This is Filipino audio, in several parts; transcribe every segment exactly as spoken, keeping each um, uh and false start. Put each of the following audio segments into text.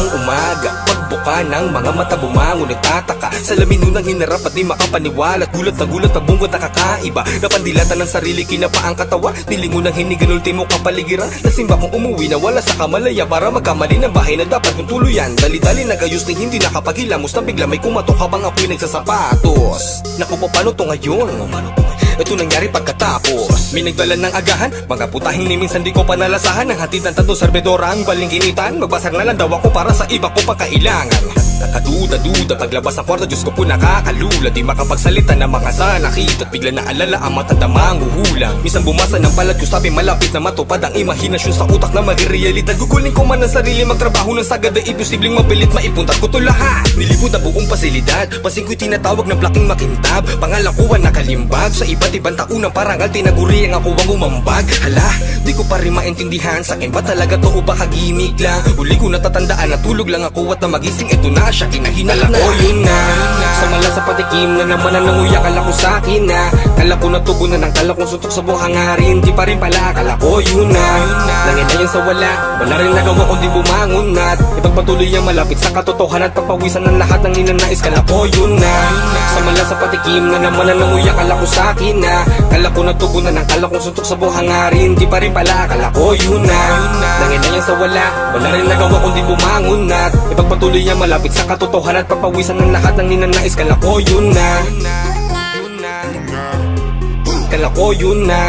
ng umaga, pagbuka ng mga mata bumangon nagtataka. Salamin nun ang hinarap at di makapaniwala. Gulat na gulat na bunggot na kakaiba. Napandilatan ng sarili, kinapa ang katawa. Nilingon ng hinigan ultimo kapaligiran. Nasimba kong umuwi na wala sa kamalaya para magkamali ng bahay na dapat kong tuluyan. Dali-dali nagayos na hindi nakapaghilamos na bigla may kumatok habang ako'y nagsasapatos. Naku po, paano to ngayon? Ito nangyari pagkatapos may nagdala ng agahan, mga putahing ni minsan di ko pa nalasahan. Ang hatid ng tanto serbedora ang balinginitan. Magbasar na lang daw ako para sa iba ko pagkailangan. Nakaduda-duda paglabas ng kwarto, Diyos ko po nakakalula. Di makapagsalita ng mga sanakit at bigla na alala ang matandamang huhulang. Minsan bumasa ng palat ko, sabi malapit na matupad ang imahinasyon sa utak na magrealidad. Gugulin ko man ang sarili, magtrabaho ng sagad ay imposibleng mabilit maipuntat ko to lahat. Nilipod ang buong pasilidad, pasing ko'y tinatawag ng plaking makintab. Pangalan ko ang nakalimbag sa iba't ibang taunang parangal, tinaguri ang ako ang umambag. Hala, di ko pa rin maintindihan sa akin ba talaga to o baka gimmick lang. Uli ko natatandaan na tulog lang ako at na magising eto na siya, kinahinala na. O yun na, sa mala sa patikim na naman ang nanguya. Kala ko sa akin na, kala ko natugunan ng kala kong suntok sa buong hangarin. Di pa rin pala, kala ko yun na, nanginayan sa wala, wala rin nagawa kundi bumangon at ipagpatuloy ang malapit sa katotohanan at pagpawisan ng lahat ng ninanais. Kala ko yun na, sa mala sa patikim na naman ang nanguya. Kala ko sa akin na, kala ko natugunan ng kala kong suntok sa buong hangarin. Di pa rin pala, kala ko yun na, nanginayan sa wala, wala rin nagawa kundi bumangon at ipagpatuloy ang malapit sa katotohanan at pagpawisan ng lahat ng ninanais. Kala ko yun na, kala ko yun na,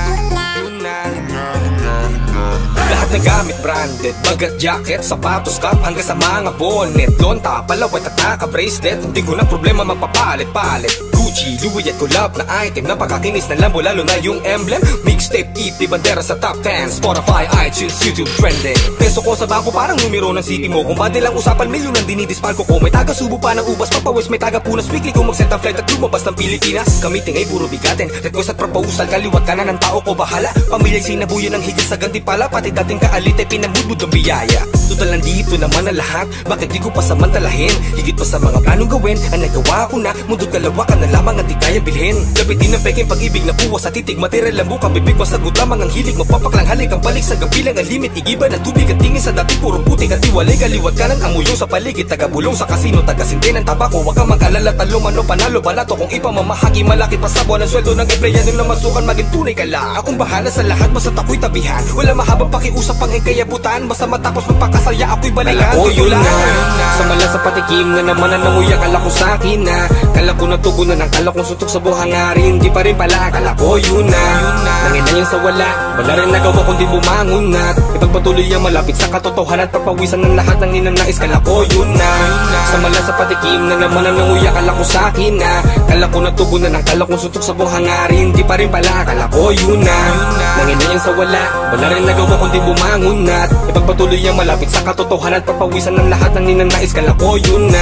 lahat na gamit branded, bag at jacket, sapatos, cap, hanggang sa mga bonnet. Lonta, palawat at naka-bracelet, hindi ko na problema magpapalit-palit. Gucci, Louis at collab na item, napakakinis na lambo, lalo na yung emblem. Mixtape, E P, bandera sa top ten, Spotify, iTunes, YouTube, trending. Peso ko sa bangko parang numero ng city mo. Kung ba nilang usapan, milyon ang dinidispan ko ko. May taga-subo pa ng ubas, papawis, may taga-punas. Weekly ko mag-set ang flight at lumabas ng Pilipinas. Kamiting ay puro bigatin, request at proposal, kaliwat ka na ng tao ko bahala. Pamilya'y sinabuyan ng higit sa gantipala, pati dating kaalit ay pinamudmud ng biyaya. Total nandito naman ang lahat, bakit di ko pa samantalahin? Higit pa sa mga planong gawin, ang nagawa ko na, mundo kalawakan na lamang at di kaya bilhin. Gabitin ng peking pag-ibig na puwas sa titig, material lang buka, bibig masagot lamang ang hilig. Magpapaklang halik ang balik sa gabilang ang limit. Igiba ng tubig at tingin sa dati puro putik at tiwalay. Kaliwat kanan ang muyong sa paligid, taga-bulong sa kasino, taga-sindi ng tabako. Huwag kang mag-alala, talo mano panalo balato. Kung ipamamahagi malaki pa sa buwan ang sweldo ng empleyado na masukan, maging tunay ka lang. Akong bahala sa lahat, basta ako'y tabihan. Wala mahabang pakiusap pang kayabutan, basta matapos magpakasaya ako'y balikan. Kala ko yun na, sa mala sa patikim na naman ang nanguya. Kala ko sa akin na, kala ko natugunan ng kala kong suntok sa buong hangarin. Di pa rin pala, kala ko yun na, nanginayan sa wala, wala rin nagawa kundi bumangon at ipagpatuloy ang malapit sa katotohanan at pagpawisan ng lahat ng ninanais. Kala ko yun na, sa mala sa patikim na naman ang nanguya. Kala ko sa akin na, kala ko natugunan ng kala kong suntok sa buong hangarin. Di pa rin pala, kala ko yun na, nanginayan sa wala, wala rin nagawa kundi bumangon at ipagpatuloy ang malapit sa katotohanan at pagpawisan ng lahat ng ninanais. Kala ko yun na,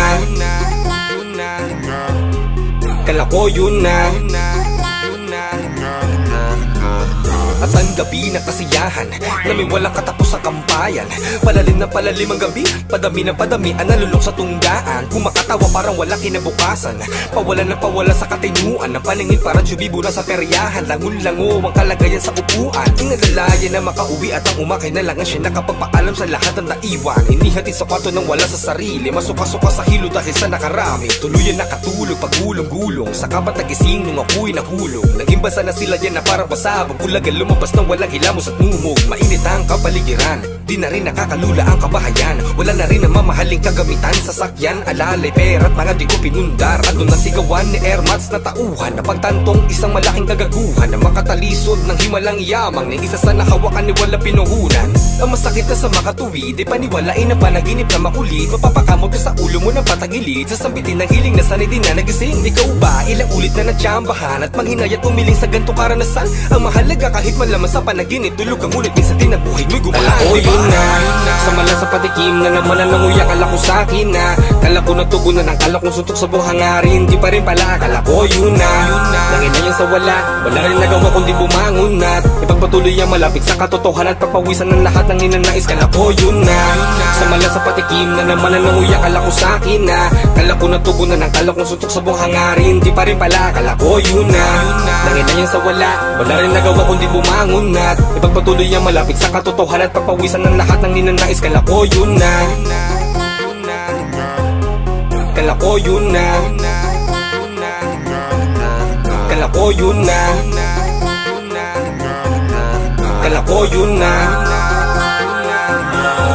kala ko yun na, at ang gabi na kasiyahan na may walang katapos sa kampayan. Palalim na palalim ang gabi, padami na padami ang nalulok sa tunggaan. Kumakatawa parang wala kinabukasan, pawala na pawala sa katinuan. Ang paningin parang jubibo na sa peryahan. Langon-lango ang kalagayan sa upuan. Inalalayan na makauwi at ang umakay na lang siya nakapagpaalam sa lahat ng naiwan. Inihati sa kwarto nang wala sa sarili, masuka-suka sa hilo dahil sa nakarami. Tuluyan nakatulog pagulong-gulong, sa kapat nagising nung ako'y nahulog. Naging basa na sila yan na parang basabog, ulagal lumabas nang walang hilamos at mumog. Mainit ang kapaligiran, di na rin nakakalula ang kabahayan. Wala na rin ang mamahaling kagamitan, sasakyan, alalay, pera at mga di ko pinundar. At doon nasigawan ni Airmats na tauhan, na pagtantong isang malaking kagaguhan, na makatalisod ng himalang yamang ng isa sa nakawakan ni wala pinuhunan. Ang masakit na sa makatuwid, di paniwalain na panaginip na makulit. Mapapakamot ka sa ulo mo ng patagilid, sasambitin ng hiling na sanay din na nagising. Ikaw ba ilang ulit na natsambahan at manghinayat umiling sa ganto karanasan? Ang mahalaga kahit malaman sa panaginip, tulog ang ulit minsan din ang buhay mo'y gumalaan. Kala ko yun na, sa mala sa patikim na naman ang nanguya. Kala ko sa akin na, kala ko natugunan ng kala kong suntok sa buong hangarin. Di pa rin pala, kala ko yun na, nanginayan sa wala, wala rin nagawa kundi bumangon at ipagpatuloy ang malapit sa katotohanan at pagpawisan ng lahat ng ninanais. Kala ko yun na, sa mala sa patikim na naman ang nanguya. Kala ko sa akin na, kala ko natugunan ng kala kong suntok sa buong hangarin. Di pa rin pala, kala ko yun na, nanginayan sa wala, wala rin nagawa kundi bumangon at ipagpatuloy ang malapit sa katotohanan at pagpawisan ng lahat ng ninanais. Kala ko yun na, Kala ko yun na, kala ko yun na, kala ko yun na.